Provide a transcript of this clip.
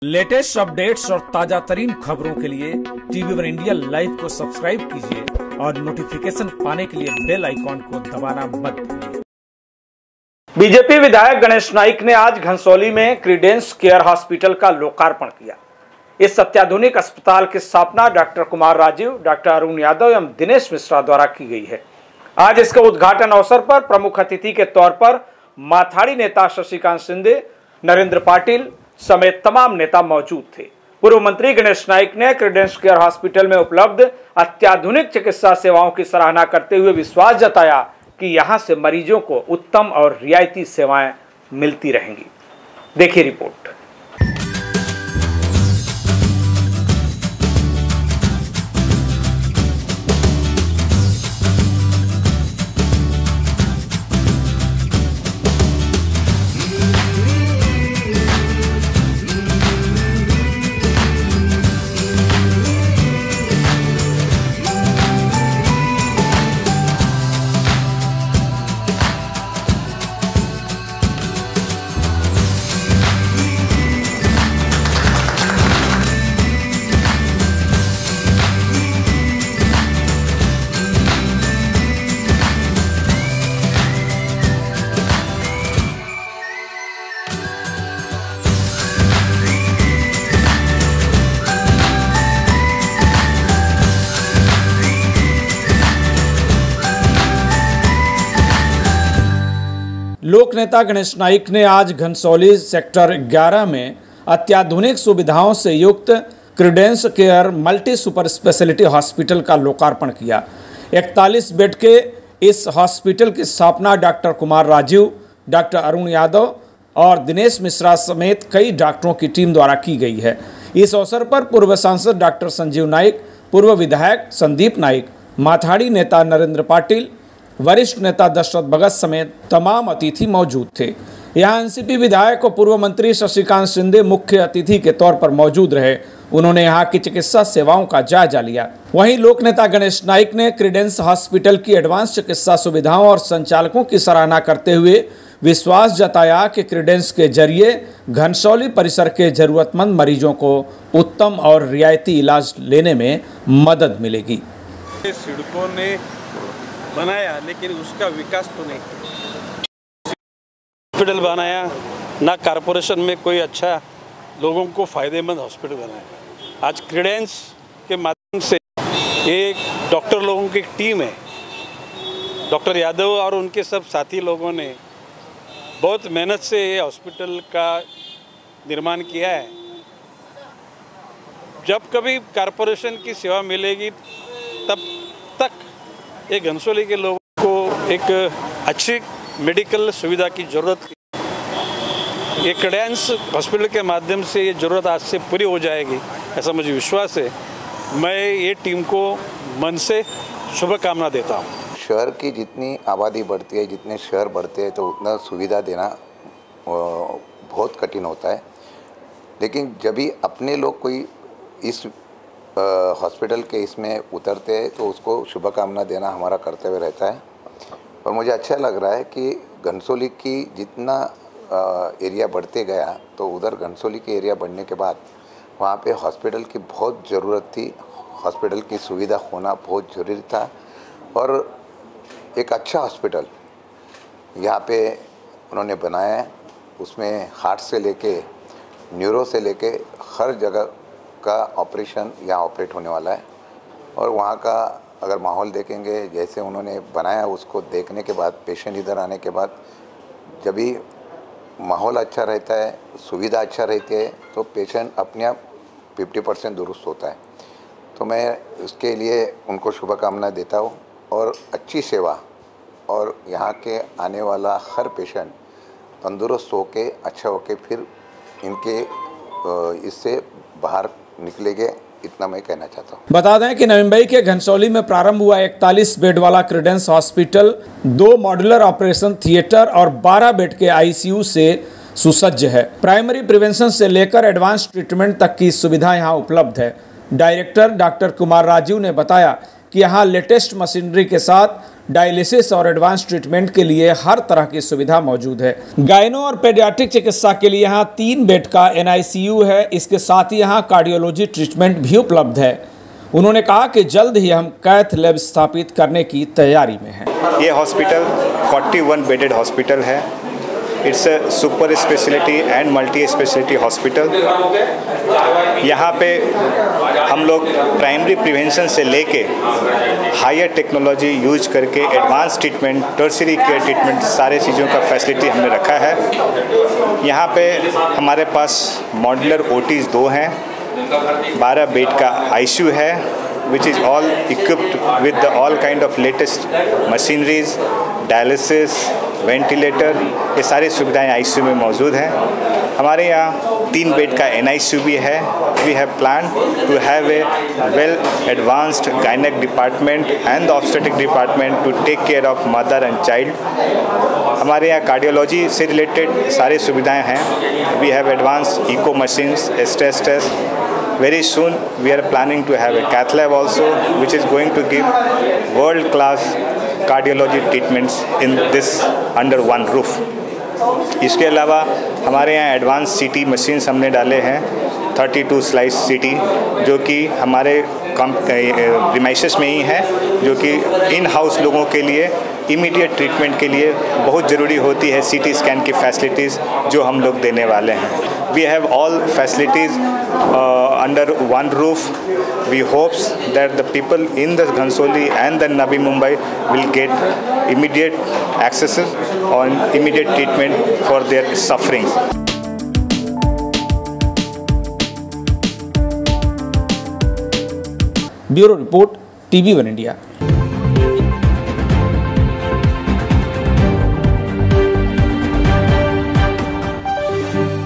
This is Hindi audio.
लेटेस्ट अपडेट्स और ताजा तरीन खबरों के लिए टीवी1 इंडिया लाइव को सब्सक्राइब कीजिए और नोटिफिकेशन पाने के लिए बेल आइकॉन को दबाना मत भूलिए। बीजेपी विधायक गणेश नाइक ने आज घनसौली में क्रीडेंस केयर हॉस्पिटल का लोकार्पण किया। इस अत्याधुनिक अस्पताल की स्थापना डॉक्टर कुमार राजीव, डॉक्टर अरुण यादव एवं दिनेश मिश्रा द्वारा की गई है। आज इसके उद्घाटन अवसर पर प्रमुख अतिथि के तौर पर माथाड़ी नेता शशिकांत शिंदे, नरेंद्र पाटिल समेत तमाम नेता मौजूद थे। पूर्व मंत्री गणेश नाइक ने क्रीडेंस केयर हॉस्पिटल में उपलब्ध अत्याधुनिक चिकित्सा सेवाओं की सराहना करते हुए विश्वास जताया कि यहां से मरीजों को उत्तम और रियायती सेवाएं मिलती रहेंगी। देखिए रिपोर्ट। लोक नेता गणेश नाइक ने आज घनसौली सेक्टर 11 में अत्याधुनिक सुविधाओं से युक्त Credence care multi super speciality hospital का लोकार्पण किया। 41 बेड के इस हॉस्पिटल की स्थापना डॉक्टर कुमार राजीव, डॉक्टर अरुण यादव और दिनेश मिश्रा समेत कई डॉक्टरों की टीम द्वारा की गई है। इस अवसर पर पूर्व सांसद डॉक्टर संजीव नाइक, पूर्व विधायक संदीप नाइक, माथाड़ी नेता नरेंद्र पाटिल, वरिष्ठ नेता दशरथ भगत समेत तमाम अतिथि मौजूद थे। यहां एनसीपी विधायक और पूर्व मंत्री शशिकांत शिंदे मुख्य अतिथि के तौर पर मौजूद रहे। उन्होंने यहां की चिकित्सा सेवाओं का जायजा लिया। वहीं लोक नेता गणेश नाइक ने क्रीडेंस हॉस्पिटल की एडवांस चिकित्सा सुविधाओं और संचालकों की सराहना करते हुए विश्वास जताया कि क्रीडेंस के जरिए घनसौली परिसर के जरूरतमंद मरीजों को उत्तम और रियायती इलाज लेने में मदद मिलेगी। सिडको ने बनाया लेकिन उसका विकास तो नहीं किया। हॉस्पिटल बनाया ना, कॉरपोरेशन में कोई अच्छा लोगों को फ़ायदेमंद हॉस्पिटल बनाया। आज क्रीडेंस के माध्यम से एक डॉक्टर लोगों की टीम है, डॉक्टर यादव और उनके सब साथी लोगों ने बहुत मेहनत से ये हॉस्पिटल का निर्माण किया है। जब कभी कॉरपोरेशन की सेवा मिलेगी तब तक ये घनसौली के लोगों को एक अच्छी मेडिकल सुविधा की ज़रूरत है। ये क्रीडेंस हॉस्पिटल के माध्यम से ये ज़रूरत आज से पूरी हो जाएगी, ऐसा मुझे विश्वास है। मैं ये टीम को मन से शुभकामना देता हूँ। शहर की जितनी आबादी बढ़ती है, जितने शहर बढ़ते हैं तो उतना सुविधा देना बहुत कठिन होता है। लेकिन जब भी अपने लोग कोई इस हॉस्पिटल के इसमें उतरते हैं तो उसको शुभकामना देना हमारा कर्तव्य रहता है। और मुझे अच्छा लग रहा है कि घनसौली की जितना एरिया बढ़ते गया तो उधर घनसौली के एरिया बढ़ने के बाद वहाँ पे हॉस्पिटल की बहुत ज़रूरत थी। हॉस्पिटल की सुविधा होना बहुत ज़रूरी था और एक अच्छा हॉस्पिटल यहाँ पे उन्होंने बनाया है। उसमें हार्ट से लेके न्यूरो से लेके हर जगह का ऑपरेशन यहाँ ऑपरेट होने वाला है। और वहाँ का अगर माहौल देखेंगे, जैसे उन्होंने बनाया, उसको देखने के बाद पेशेंट इधर आने के बाद जब भी माहौल अच्छा रहता है, सुविधा अच्छा रहती है तो पेशेंट अपने आप 50% दुरुस्त होता है। तो मैं उसके लिए उनको शुभकामना देता हूँ और अच्छी सेवा और यहाँ के आने वाला हर पेशेंट तंदुरुस्त होके अच्छा होके फिर इनके इससे बाहर निकलेंगे, इतना मैं कहना चाहता हूँ। बता दें कि नवी मुंबई के घनसौली में प्रारंभ हुआ 41 बेड वाला Credence hospital 2 modular operation theatre और 12 बेड के आईसीयू से सुसज्ज है। प्राइमरी प्रिवेंशन से लेकर एडवांस ट्रीटमेंट तक की सुविधा यहाँ उपलब्ध है। डायरेक्टर डॉक्टर कुमार राजीव ने बताया कि यहाँ लेटेस्ट मशीनरी के साथ डायलिसिस और एडवांस ट्रीटमेंट के लिए हर तरह की सुविधा मौजूद है। गायनो और पेडियाट्रिक चिकित्सा के लिए यहाँ 3 बेड का NICU है। इसके साथ ही यहाँ कार्डियोलॉजी ट्रीटमेंट भी उपलब्ध है। उन्होंने कहा कि जल्द ही हम कैथ लैब स्थापित करने की तैयारी में हैं। ये हॉस्पिटल 41 बेडेड हॉस्पिटल है। It's a super speciality and multi speciality hospital. यहाँ पे हम लोग प्राइमरी प्रिवेंशन से लेके हायर टेक्नोलॉजी यूज करके advance treatment, tertiary care treatment, सारे चीज़ों का फैसिलिटी हमने रखा है। यहाँ पे हमारे पास मॉड्यूलर OTs 2 हैं, 12 बेड का ICU है which is all equipped with the all kind of latest machineries, dialysis, ventilator, ये सारी सुविधाएं ICU में मौजूद हैं। हमारे यहाँ 3 बेड का NICU भी है। We have planned to have a well advanced gynec department and the obstetric department to take care of mother and child. हमारे यहाँ कार्डियोलॉजी से रिलेटेड सारी सुविधाएं हैं। We have advanced echo machines, stress test. Very soon we are planning to have a cath lab also, which is going to give world class cardiology treatments in this under one roof. इसके अलावा हमारे यहाँ एडवांस CT मशीन्स हमने डाले हैं, 32 स्लाइस CT, जो कि हमारे प्रीमाइसेस में ही है, जो कि इन हाउस लोगों के लिए इमीडिएट ट्रीटमेंट के लिए बहुत ज़रूरी होती है। CT स्कैन की फैसिलिटीज़ जो हम लोग देने वाले हैं। We have all facilities under one roof. We hope that the people in the Ghansoli and the Navi Mumbai will get immediate access on immediate treatment for their sufferings. Bureau report, TV1 India.